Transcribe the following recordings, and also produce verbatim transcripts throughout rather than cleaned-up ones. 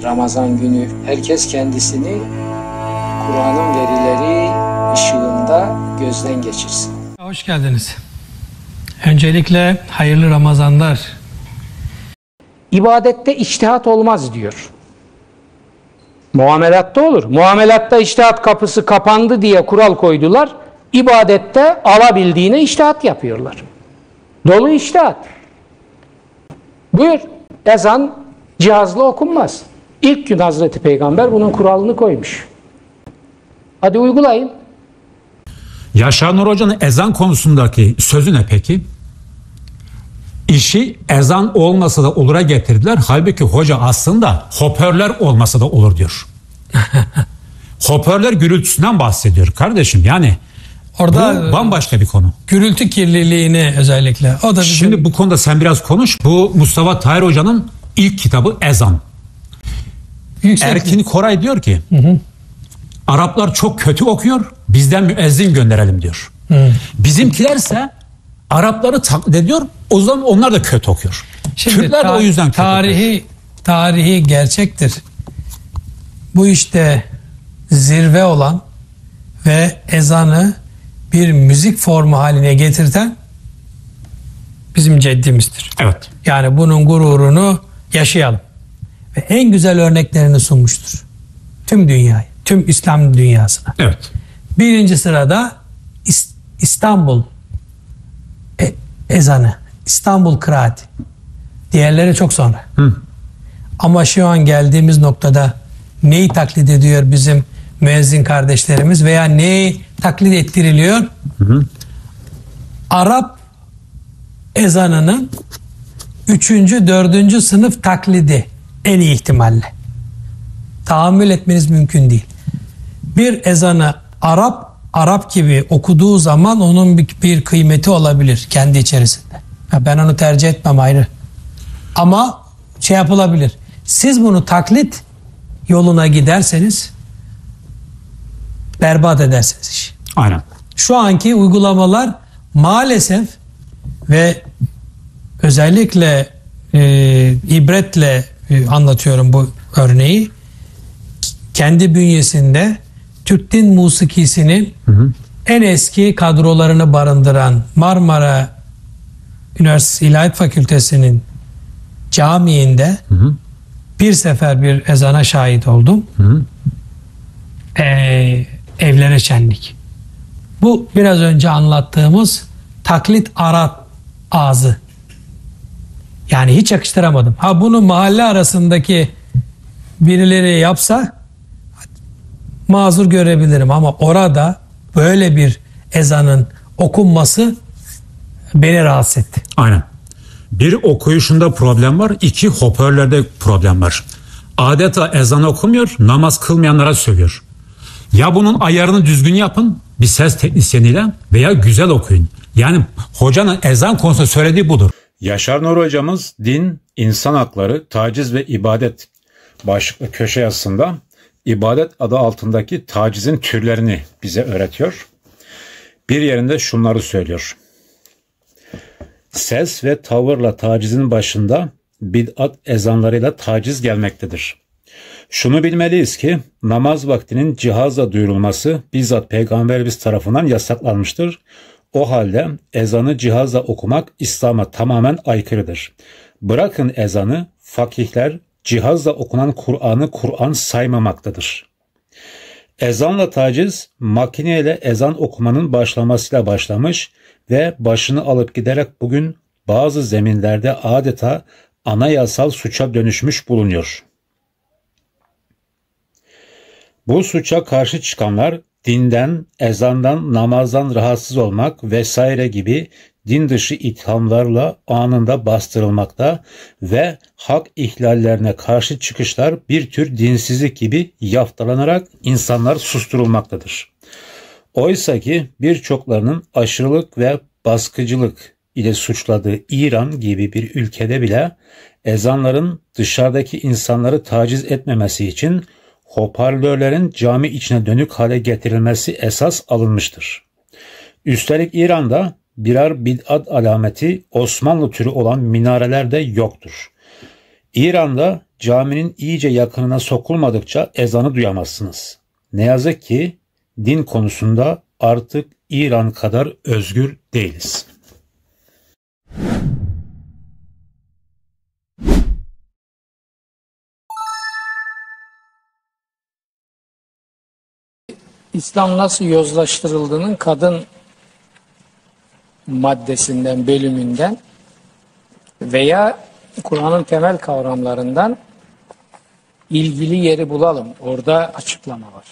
Ramazan günü herkes kendisini Kur'an'ın verileri ışığında gözden geçirsin. Hoş geldiniz. Öncelikle hayırlı Ramazanlar. İbadette içtihat olmaz diyor. Muamelatta olur. Muamelatta içtihat kapısı kapandı diye kural koydular. İbadette alabildiğine içtihat yapıyorlar. Dolu içtihat. Buyur. Ezan cihazla okunmaz. İlk gün Hazreti Peygamber bunun kuralını koymuş. Hadi uygulayın. Yaşar Nur Hoca'nın ezan konusundaki sözü ne peki? İşi ezan olmasa da olura getirdiler. Halbuki hoca aslında hoparlör olmasa da olur diyor. Hoparlör gürültüsünden bahsediyor kardeşim. Yani orada bu bambaşka bir konu. Gürültü kirliliğini özellikle. O da bizim... Şimdi bu konuda sen biraz konuş. Bu Mustafa Tahir Hoca'nın ilk kitabı Ezan. Yüksek Erkin mi? Koray diyor ki hı hı. Araplar çok kötü okuyor. Bizden müezzin gönderelim diyor. Hı. Bizimkilerse Arapları taklit ediyor. O zaman onlar da kötü okuyor. Şimdi Türkler de o yüzden kötü tarihi, okuyor. Tarihi gerçektir. Bu işte zirve olan ve ezanı bir müzik formu haline getirten bizim ceddimizdir. Evet. Yani bunun gururunu yaşayalım. Ve en güzel örneklerini sunmuştur. Tüm dünyaya, tüm İslam dünyasına. Evet. Birinci sırada İstanbul e ezanı, İstanbul kıraati. Diğerleri çok sonra. Hı. Ama şu an geldiğimiz noktada neyi taklit ediyor bizim müezzin kardeşlerimiz veya neyi taklit ettiriliyor? Hı hı. Arap ezanının üçüncü, dördüncü sınıf taklidi en iyi ihtimalle. Tahammül etmeniz mümkün değil. Bir ezanı Arap, Arap gibi okuduğu zaman onun bir, bir kıymeti olabilir kendi içerisinde. Ya ben onu tercih etmem ayrı. Ama şey yapılabilir. Siz bunu taklit yoluna giderseniz berbat edersiniz işi. Aynen. Şu anki uygulamalar maalesef ve özellikle e, ibretle e, anlatıyorum bu örneği. Kendi bünyesinde Türk din musikisinin hı hı. en eski kadrolarını barındıran Marmara Üniversitesi İlahiyat Fakültesi'nin camiinde hı hı. bir sefer bir ezana şahit oldum. Hı hı. Ee, evlere şenlik. Bu biraz önce anlattığımız taklit Arap ağzı. Yani hiç yakıştıramadım. Ha bunu mahalle arasındaki birileri yapsa mazur görebilirim ama orada böyle bir ezanın okunması beni rahatsız etti. Aynen. Bir okuyuşunda problem var, iki hoparlörde problem var. Adeta ezan okumuyor, namaz kılmayanlara sövüyor. Ya bunun ayarını düzgün yapın bir ses teknisyeniyle veya güzel okuyun. Yani hocanın ezan konusunda söylediği budur. Yaşar Nur hocamız din, insan hakları, taciz ve ibadet başlıklı köşe yazısında ibadet adı altındaki tacizin türlerini bize öğretiyor. Bir yerinde şunları söylüyor. Ses ve tavırla tacizin başında bid'at ezanlarıyla taciz gelmektedir. Şunu bilmeliyiz ki namaz vaktinin cihazla duyurulması bizzat Peygamberimiz tarafından yasaklanmıştır. O halde ezanı cihazla okumak İslam'a tamamen aykırıdır. Bırakın ezanı, fakihler cihazla okunan Kur'an'ı Kur'an saymamaktadır. Ezanla taciz makineyle ezan okumanın başlamasıyla başlamış ve başını alıp giderek bugün bazı zeminlerde adeta anayasal suça dönüşmüş bulunuyor. Bu suça karşı çıkanlar dinden, ezandan, namazdan rahatsız olmak vesaire gibi din dışı ithamlarla anında bastırılmakta ve hak ihlallerine karşı çıkışlar bir tür dinsizlik gibi yaftalanarak insanlar susturulmaktadır. Oysa ki birçoklarının aşırılık ve baskıcılık ile suçladığı İran gibi bir ülkede bile ezanların dışarıdaki insanları taciz etmemesi için hoparlörlerin cami içine dönük hale getirilmesi esas alınmıştır. Üstelik İran'da birer bid'at alameti Osmanlı türü olan minareler de yoktur. İran'da caminin iyice yakınına sokulmadıkça ezanı duyamazsınız. Ne yazık ki din konusunda artık İran kadar özgür değiliz. İslam nasıl yozlaştırıldığının kadın maddesinden, bölümünden veya Kur'an'ın temel kavramlarından ilgili yeri bulalım. Orada açıklama var.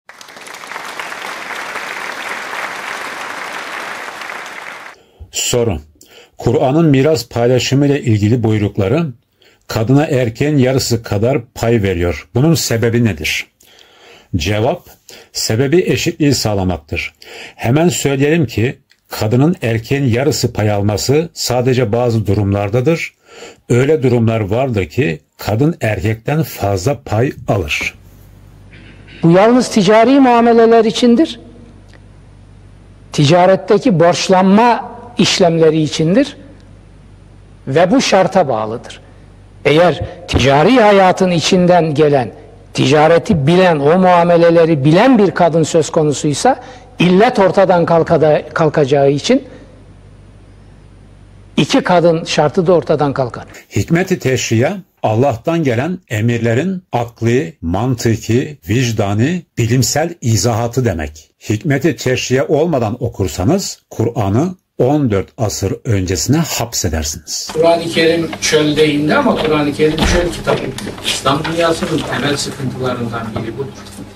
Soru: Kur'an'ın miras paylaşımı ile ilgili buyrukları kadına erkeğin yarısı kadar pay veriyor. Bunun sebebi nedir? Cevap: sebebi eşitliği sağlamaktır. Hemen söyleyelim ki kadının erkeğin yarısı pay alması sadece bazı durumlardadır. Öyle durumlar vardır ki kadın erkekten fazla pay alır. Bu yalnız ticari muameleler içindir. Ticaretteki borçlanma işlemleri içindir. Ve bu şarta bağlıdır. Eğer ticari hayatın içinden gelen, ticareti bilen, o muameleleri bilen bir kadın söz konusuysa illet ortadan kalkacağı için iki kadın şartı da ortadan kalkar. Hikmet-i teşriye Allah'tan gelen emirlerin akli, mantıki, vicdani, bilimsel izahatı demek. Hikmet-i teşriye olmadan okursanız Kur'an'ı on dört asır öncesine hapsedersiniz. Kur'an-ı Kerim çöl değindi ama Kur'an-ı Kerim çöl kitabı. İslam dünyasının temel sıkıntılarından biri budur.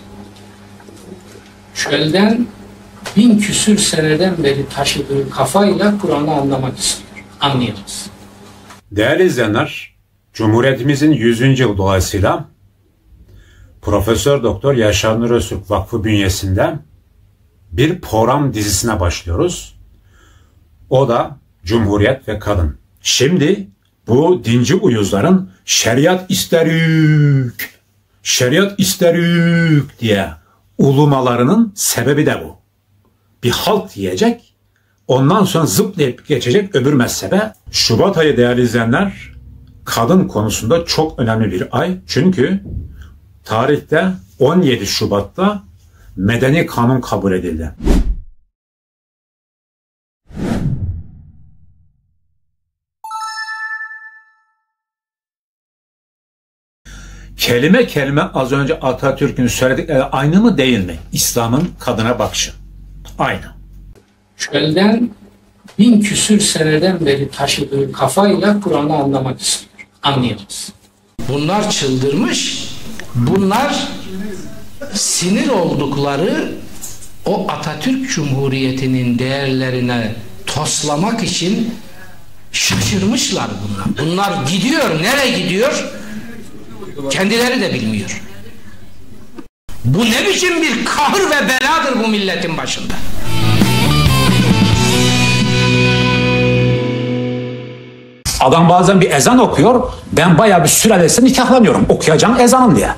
Çölden bin küsür seneden beri taşıdığı kafayla Kur'an'ı anlamak istiyor. Anlayamaz. Değerli izleyenler, Cumhuriyetimizin yüzüncü yıl dolayısıyla Profesör Doktor Yaşar Nur Öztürk Vakfı bünyesinde bir program dizisine başlıyoruz. O da Cumhuriyet ve Kadın. Şimdi bu dinci uyuzların şeriat isterük, şeriat isterük diye ulumalarının sebebi de bu. Bir halt yiyecek, ondan sonra zıplayıp geçecek öbür mezhebe. Şubat ayı değerli izleyenler, kadın konusunda çok önemli bir ay. Çünkü tarihte on yedi Şubat'ta medeni kanun kabul edildi. Kelime kelime az önce Atatürk'ün söyledikleri aynı mı değil mi? İslam'ın kadına bakışı. Aynı. Çölden bin küsür seneden beri taşıdığı kafayla Kur'an'ı anlamak istiyor. Anlayamaz. Bunlar çıldırmış. Bunlar sinir oldukları o Atatürk Cumhuriyeti'nin değerlerine toslamak için şaşırmışlar bunlar. Bunlar gidiyor. Nereye gidiyor? Kendileri de bilmiyor. Bu ne biçim bir kahır ve beladır bu milletin başında? Adam bazen bir ezan okuyor, ben bayağı bir sülalesini nikahlanıyorum okuyacağım ezanım diye.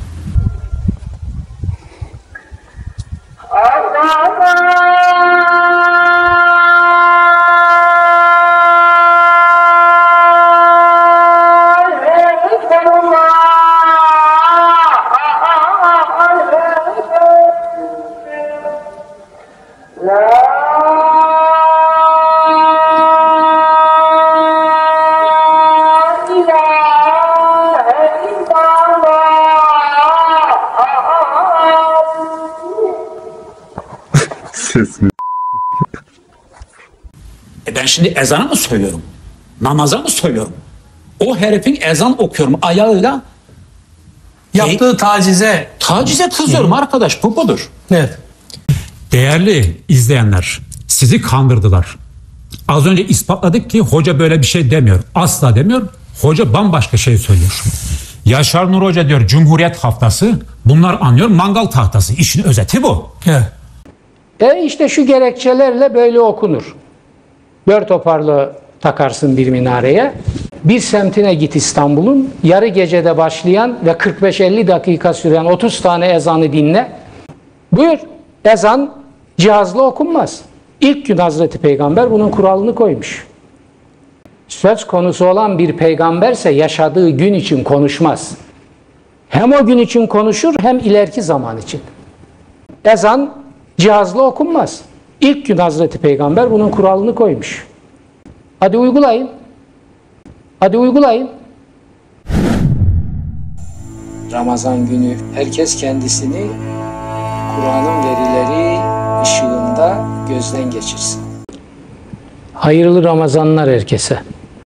E ben şimdi ezanı mı söylüyorum? Namaza mı söylüyorum? O herifin ezan okuyorum ayağıyla. Yaptığı e, tacize. Tacize kızıyorum Hı. arkadaş, bu budur. Evet. Değerli izleyenler, sizi kandırdılar. Az önce ispatladık ki hoca böyle bir şey demiyor. Asla demiyor. Hoca bambaşka şey söylüyor. Yaşar Nur Hoca diyor Cumhuriyet Haftası. Bunlar anlıyor mangal tahtası. İşin özeti bu. Evet. E işte şu gerekçelerle böyle okunur. Dört hoparlör takarsın bir minareye. Bir semtine git İstanbul'un. Yarı gecede başlayan ve kırk beş elli dakika süren otuz tane ezanı dinle. Buyur. Ezan cihazla okunmaz. İlk gün Hazreti Peygamber bunun kuralını koymuş. söz konusu olan bir peygamberse yaşadığı gün için konuşmaz. Hem o gün için konuşur hem ileriki zaman için. Ezan cihazla okunmaz. İlk gün Hazreti Peygamber bunun kuralını koymuş. Hadi uygulayın. Hadi uygulayın. Ramazan günü herkes kendisini Kur'an'ın verileri ışığında gözden geçirsin. Hayırlı Ramazanlar herkese.